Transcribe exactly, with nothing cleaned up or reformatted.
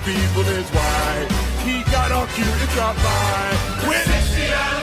people is why he got all cute and dropped by. When